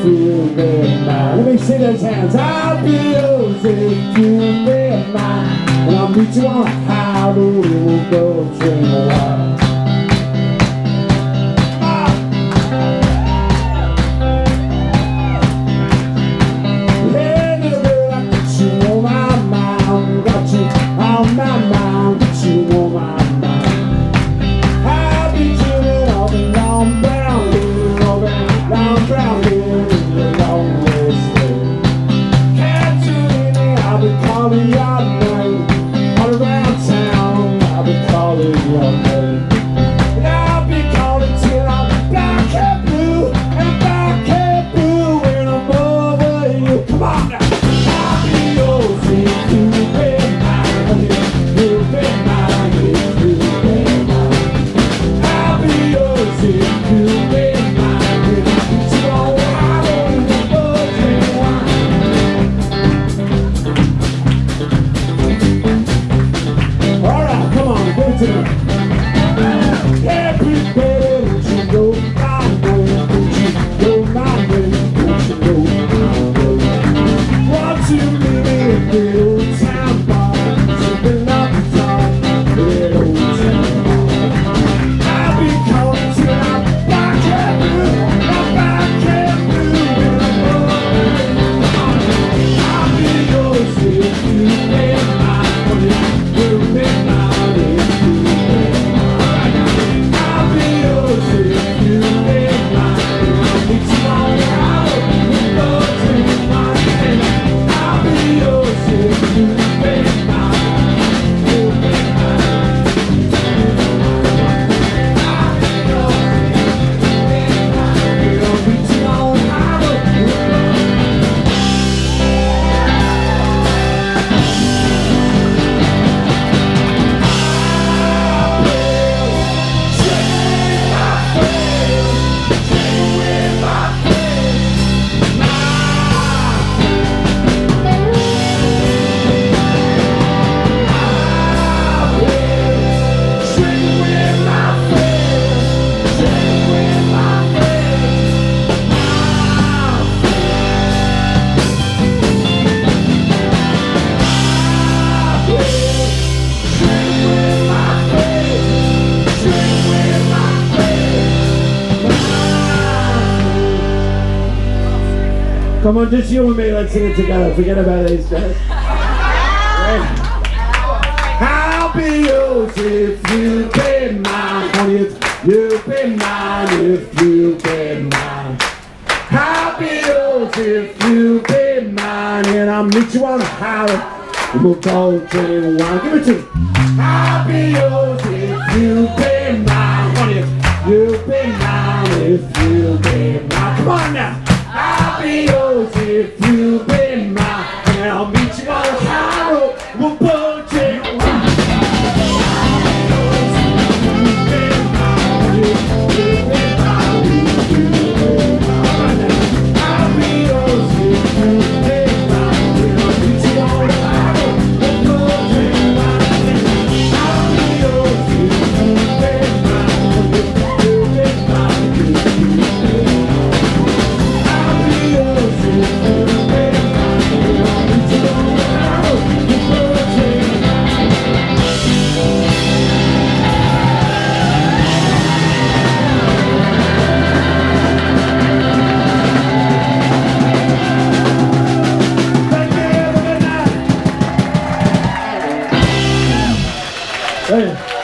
you've been mine. Let me see those hands. I'll be yours if you've been mine. And I'll meet you on a high road and we'll go train a while. Hey, little girl, I got you on my mind. Got you on my mind. Got you on my mind. I'll be chilling all the long brown road, all the long brown road in the long west day. Can't you hear me? I'll be calling your name. All around town, I'll be calling your name. And I'll be calling till I'm black and blue, and black and blue when I'm over you. Come on now. I'll be yours if you've been mine. You've been mine if you've been mine. I'll be yours if you've been mine. So I don't know why. All right, come on, give it to me. Everybody, don't you know my name? Don't you know my name? Don't you know my name? Want to meet me at the old town bar? Sipping up the top, that old town bar. I'll be calling till I'm back at blue. I'm back at blue when I'm over. I'll be yours if you've been mine. You've been mine if you've been mine. I'll be yours if you've been mine. I'll meet you on the highway, we'll go to mine. I'll be yours if you've been mine. You've been mine. I'll be yours if you've been mine. I'll meet you on the highway, we'll come on, just you and me, let's sing it together. Forget about these guys. I'll be yours if you've been mine. Honey, if you've been mine, if you've been mine. I'll be yours if you've been mine. And I'll meet you on the highway, and we'll go train wine. Give it to me. I'll be yours if you've been mine. Honey, if you've been mine, if you've been mine. Come on now. I'll be yours if you've been mine, and I'll meet you on the high road. We'll both take a ride. I'll be yours if you've been mine, if you've been mine, if you've been mine. I'll be yours if you've been mine, and I'll meet you on the high road. We'll both take a ride. I'll be yours if you've been mine, if you've been mine, if you've been mine. Hey.